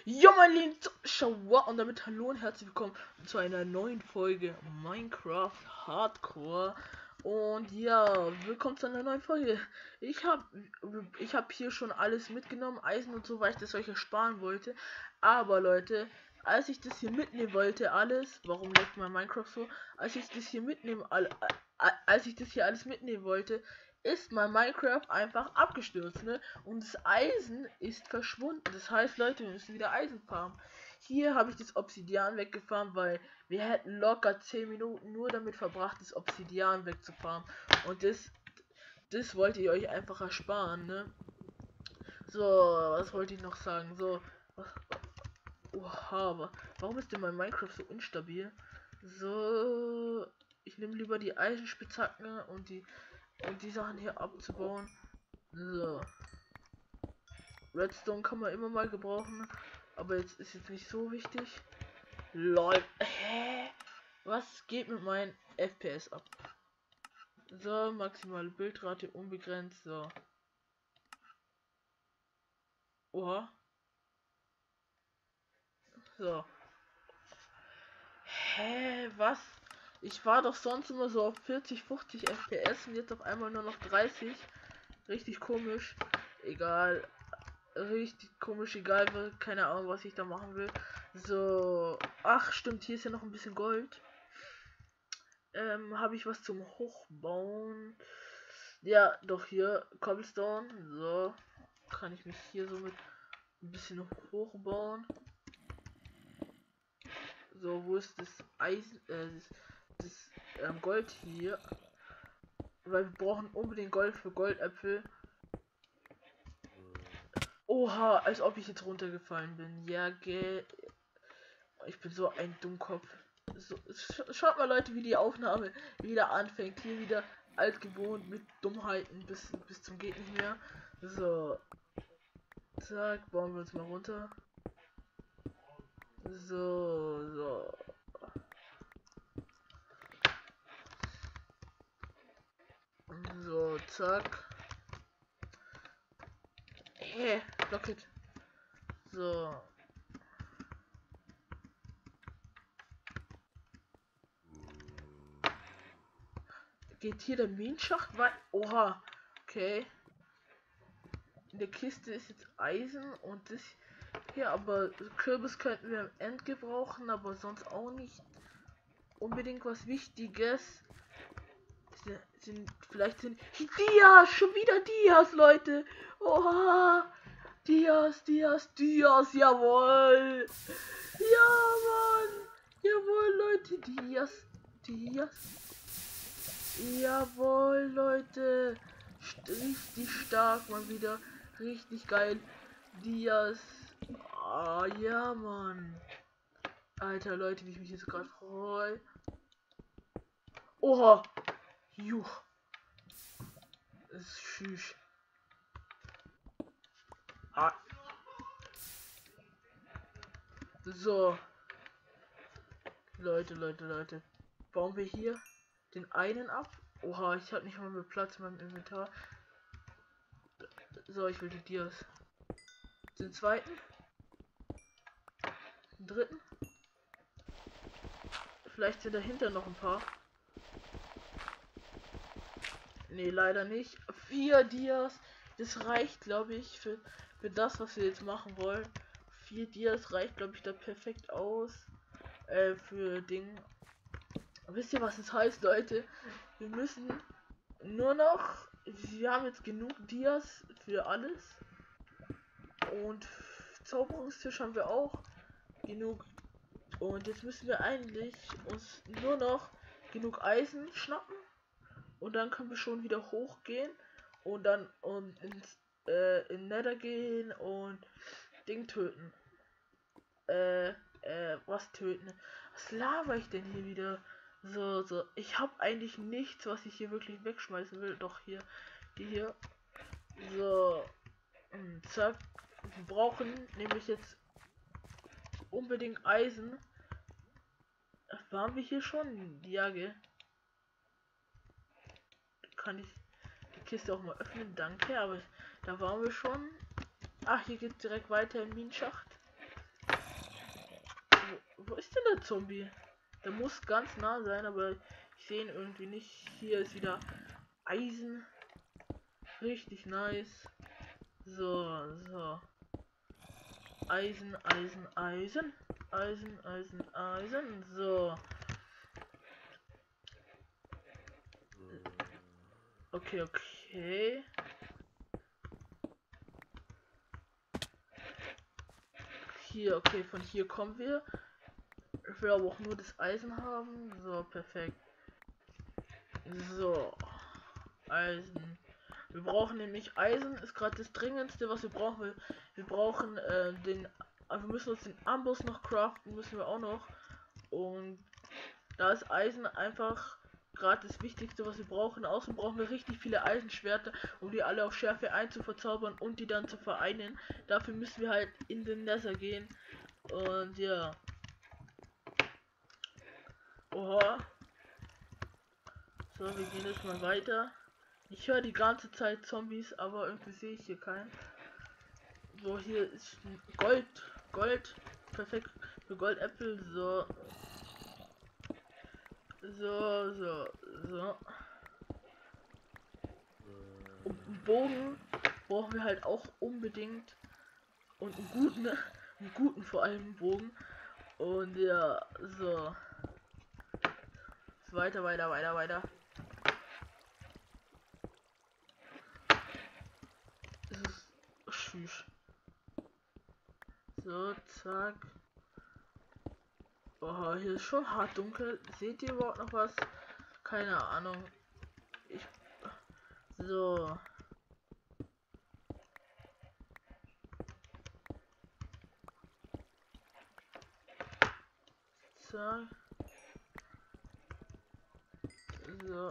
Ja, mein lieben Zuschauer, und damit hallo und herzlich willkommen zu einer neuen Folge Minecraft Hardcore. Und ja, willkommen zu einer neuen Folge. Ich hab hier schon alles mitgenommen, Eisen und so, weil ich das euch ersparen wollte. Aber Leute, als ich das hier mitnehmen wollte, alles, warum leckt mein Minecraft so? Als ich das hier alles mitnehmen wollte, ist mein Minecraft einfach abgestürzt, ne? Und das Eisen ist verschwunden. Das heißt, Leute, wir müssen wieder Eisen farmen. Hier habe ich das Obsidian weggefarmt, weil wir hätten locker 10 Minuten nur damit verbracht, das Obsidian wegzufarmen. Und das wollt ihr euch einfach ersparen, ne? So, was wollte ich noch sagen? So, was, oha, warum ist denn mein Minecraft so instabil? So, ich nehme lieber die Eisenspitzhacken und die Sachen hier abzubauen. So. Redstone kann man immer mal gebrauchen, aber jetzt ist jetzt nicht so wichtig. LOL. Hä? Was geht mit meinen FPS ab? So, maximale Bildrate unbegrenzt. So. Oha. So. Hä? Was? Ich war doch sonst immer so auf 40, 50 FPS und jetzt auf einmal nur noch 30. Richtig komisch. Egal. Richtig komisch, egal, keine Ahnung, was ich da machen will. So, ach stimmt, hier ist ja noch ein bisschen Gold. Habe ich was zum Hochbauen? Ja, doch hier Cobblestone. So, kann ich mich hier so mit ein bisschen hochbauen. So, wo ist das Eisen, das Gold hier? Weil wir brauchen unbedingt Gold für Goldäpfel. Oha, als ob ich jetzt runtergefallen bin. Ja, ich bin so ein Dummkopf. So, schaut mal Leute, wie die Aufnahme wieder anfängt. Hier wieder altgewohnt mit Dummheiten bis zum geht nicht mehr. So. Zack, bauen wir uns mal runter. So. So, zack. Rocket. So. Geht hier der Minenschacht weiter? Oha. Okay. In der Kiste ist jetzt Eisen und das hier, aber Kürbis könnten wir am Ende gebrauchen, aber sonst auch nicht unbedingt was Wichtiges. Vielleicht sind Dias, schon wieder Dias, Leute. Oha. Dias, jawohl. Ja, Mann. Jawohl, Leute, Dias. Jawohl, Leute. Richtig stark mal wieder. Richtig geil. Dias. Ah, ja, Mann. Alter, Leute, wie ich mich jetzt gerade freue. Oha. Juch. Das ist schüch. Ah. So. Leute. Bauen wir hier den einen ab. Oha, ich habe nicht mal mehr Platz in meinem Inventar. So, ich will die Dias. Den zweiten. Den dritten. Vielleicht sind dahinter noch ein paar. Nee, leider nicht. 4 Dias. Das reicht, glaube ich, für das, was wir jetzt machen wollen. 4 Dias reicht, glaube ich, da perfekt aus. Für Ding. Wisst ihr, was es heißt, Leute? Wir müssen nur noch. Wir haben jetzt genug Dias für alles. Und Zauberungstisch haben wir auch genug. Und jetzt müssen wir eigentlich uns nur noch genug Eisen schnappen. Und dann können wir schon wieder hochgehen. Und dann ins in Nether gehen und Ding töten. Was töten? Was laber ich denn hier wieder? So. Ich habe eigentlich nichts, was ich hier wirklich wegschmeißen will. Doch hier. Die hier. So. Zack. Wir brauchen nämlich jetzt unbedingt Eisen. Waren wir hier schon? Ja, gell? Kann ich die Kiste auch mal öffnen? Danke, aber da waren wir schon. Ach, hier geht's direkt weiter im Minenschacht. Wo ist denn der Zombie? Der muss ganz nah sein, aber ich sehe ihn irgendwie nicht. Hier ist wieder Eisen. Richtig nice. So. Eisen. So. Okay. Hier, okay, von hier kommen wir. Ich will aber auch nur das Eisen haben. So, perfekt. So. Eisen. Wir brauchen nämlich Eisen, ist gerade das dringendste, was wir brauchen. Wir brauchen wir müssen uns den Amboss noch craften, müssen wir auch noch. Und da ist Eisen einfach gerade das Wichtigste, was wir brauchen. Außerdem brauchen wir richtig viele Eisenschwerter, um die alle auf Schärfe 1 zu verzaubern und die dann zu vereinen. Dafür müssen wir halt in den Nether gehen. Und ja. Oha. So, wir gehen jetzt mal weiter. Ich höre die ganze Zeit Zombies, aber irgendwie sehe ich hier keinen. So, hier ist Gold. Perfekt für Goldäpfel. So. Und einen Bogen brauchen wir halt auch unbedingt. Und einen guten vor allem Bogen. Und ja, so. Weiter. Es ist schüch. So, zack. Oh, hier ist schon hart dunkel. Seht ihr überhaupt noch was? Keine Ahnung. So. Zack. So.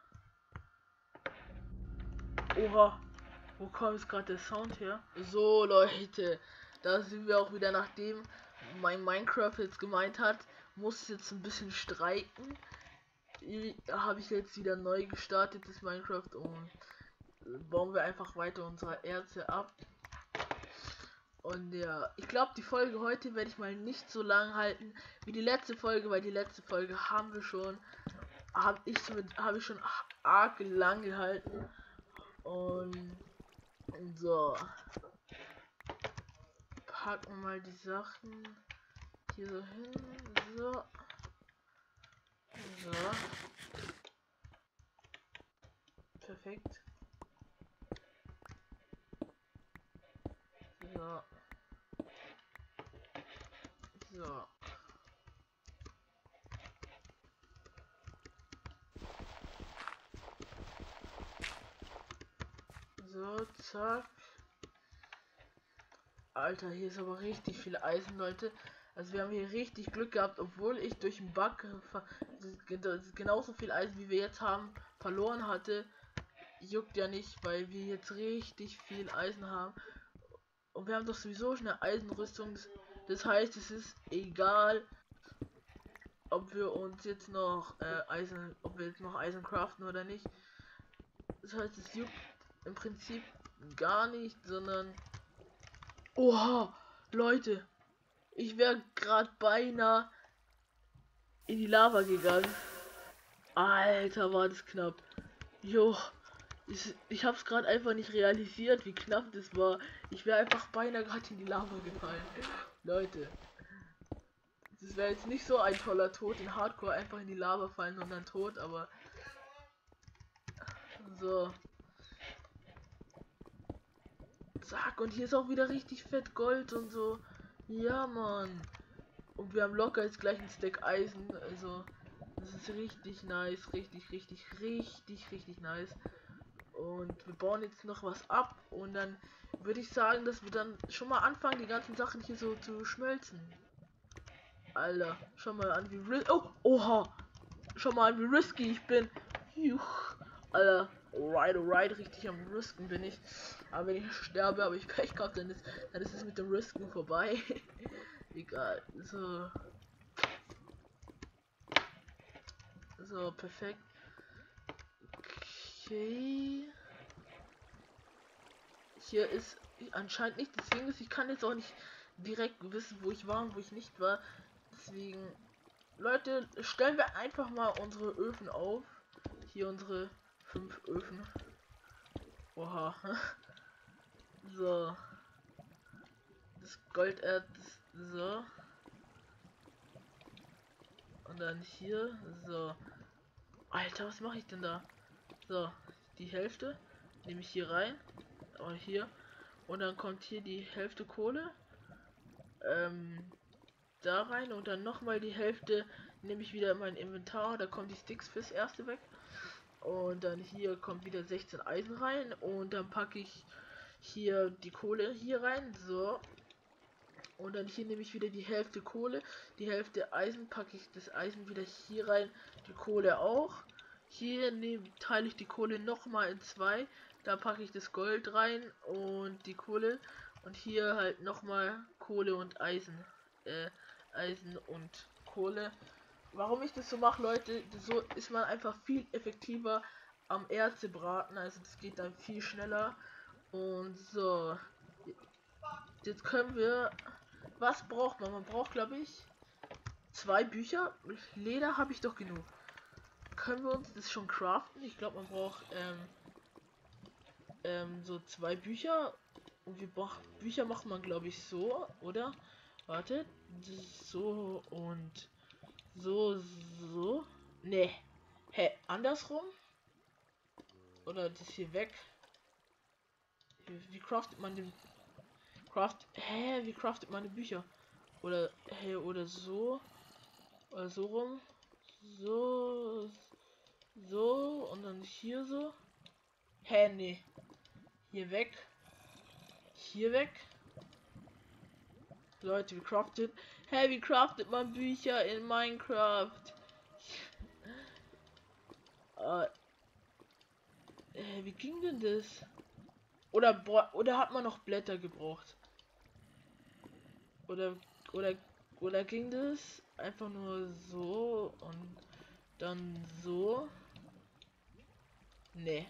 Oha. Wo kommt jetzt gerade der Sound her? So, Leute. Da sind wir auch wieder, nachdem mein Minecraft jetzt gemeint hat, muss jetzt ein bisschen streiken. Habe ich jetzt wieder neu gestartet, das Minecraft, und bauen wir einfach weiter unsere Erze ab. Und ja, ich glaube, die Folge heute werde ich mal nicht so lang halten wie die letzte Folge, weil die letzte Folge habe ich schon arg lang gehalten. Und so, packen wir mal die Sachen hier so hin. So. Perfekt. So. So, zack. Alter, hier ist aber richtig viel Eisen, Leute. Also wir haben hier richtig Glück gehabt, obwohl ich durch den Bug genauso viel Eisen, wie wir jetzt haben, verloren hatte. Juckt ja nicht, weil wir jetzt richtig viel Eisen haben. Und wir haben doch sowieso schon eine Eisenrüstung. Das heißt, es ist egal, ob wir uns jetzt noch Eisen craften oder nicht. Das heißt, es juckt im Prinzip gar nicht, sondern... Oha, Leute, ich wäre gerade beinahe in die Lava gegangen. Alter, war das knapp. Jo, ich habe es gerade einfach nicht realisiert, wie knapp das war. Ich wäre einfach beinahe gerade in die Lava gefallen. Leute, das wäre jetzt nicht so ein toller Tod in Hardcore, einfach in die Lava fallen und dann tot, aber so. Zack, und hier ist auch wieder richtig fett Gold und so. Ja, Mann. Und wir haben locker jetzt gleich ein Stack Eisen, also das ist richtig nice, richtig nice. Und wir bauen jetzt noch was ab und dann würde ich sagen, dass wir dann schon mal anfangen, die ganzen Sachen hier so zu schmelzen. Alter, schau mal an, wie oha! Schau mal an, wie risky ich bin. Juch. Alter, alright, richtig am Risken bin ich. Aber wenn ich sterbe, habe ich Pech gehabt, dann ist es mit dem Risken vorbei. Egal, so, perfekt. Okay. Hier ist anscheinend nicht, deswegen ich kann jetzt auch nicht direkt wissen, wo ich war und wo ich nicht war. Deswegen, Leute, stellen wir einfach mal unsere Öfen auf. Hier unsere 5 Öfen. Oha. So. Das Golderz. So. Und dann hier. So. Alter, was mache ich denn da? So. Die Hälfte nehme ich hier rein. Aber hier. Und dann kommt hier die Hälfte Kohle. Da rein. Und dann nochmal die Hälfte nehme ich wieder in mein Inventar. Da kommen die Sticks fürs erste weg. Und dann hier kommt wieder 16 Eisen rein. Und dann packe ich hier die Kohle hier rein. So. Und dann hier nehme ich wieder die Hälfte Kohle. Die Hälfte Eisen packe ich das Eisen wieder hier rein. Die Kohle auch. Hier teile ich die Kohle nochmal in 2. Da packe ich das Gold rein und die Kohle. Und hier halt nochmal Kohle und Eisen. Eisen und Kohle. Warum ich das so mache, Leute, so ist man einfach viel effektiver am Erze braten. Also das geht dann viel schneller. Und so. Jetzt können wir... Was braucht man? Man braucht, glaube ich, 2 Bücher. Leder habe ich doch genug. Können wir uns das schon craften? Ich glaube, man braucht so 2 Bücher. Und Bücher macht man, glaube ich, so, oder? Wartet. So und so. Ne. Hä, andersrum? Oder das hier weg? Wie craftet man den... Wie craftet man die Bücher? Oder oder so rum, so und dann hier so. Nee, hier weg, Leute, wie craftet man Bücher in Minecraft? Wie ging denn das? Oder hat man noch Blätter gebraucht? Oder ging das einfach nur so und dann so? Nee.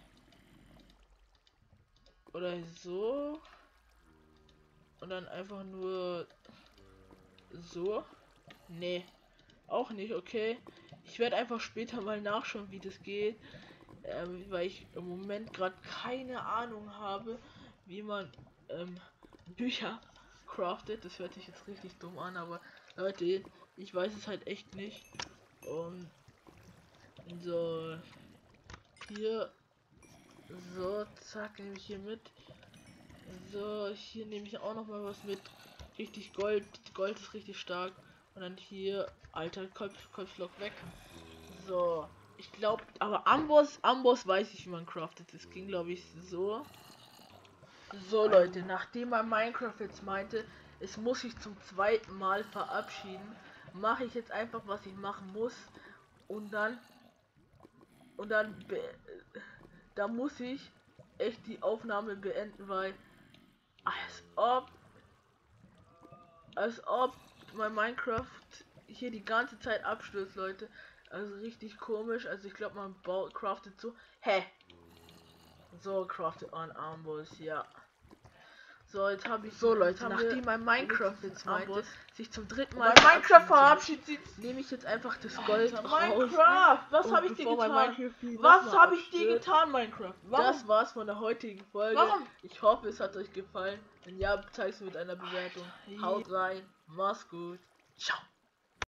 Oder so und dann einfach nur so? Nee. Auch nicht, okay. Ich werde einfach später mal nachschauen, wie das geht. Weil ich im Moment gerade keine Ahnung habe, wie man Bücher craftet. Das hört sich jetzt richtig dumm an, aber Leute, ich weiß es halt echt nicht. Und so hier, so zack, nehme ich hier mit. So, hier nehme ich auch noch mal was mit. Richtig Gold ist richtig stark. Und dann hier, alter Kopflock weg. So, ich glaube, aber Amboss weiß ich, wie man craftet. Das ging, glaube ich, so. So, Leute, nachdem man Minecraft jetzt meinte, es muss sich zum 2. Mal verabschieden, mache ich jetzt einfach, was ich machen muss. Und dann da muss ich echt die Aufnahme beenden, weil als ob mein Minecraft hier die ganze Zeit abstürzt, Leute. Also richtig komisch. Also ich glaube, man craftet so. So craftet man Amboss, ja. So, jetzt habe ich so, Leute, nachdem mein Minecraft jetzt meinte, sich zum 3. Mal Minecraft verabschiedet, nehme ich jetzt einfach das Gold raus. Minecraft, was habe ich dir getan? Was habe ich dir getan, Minecraft? Warum? Das war's von der heutigen Folge. Warum? Ich hoffe, es hat euch gefallen. Wenn ja, zeig's mit einer Bewertung. Haut rein, mach's gut. Ciao.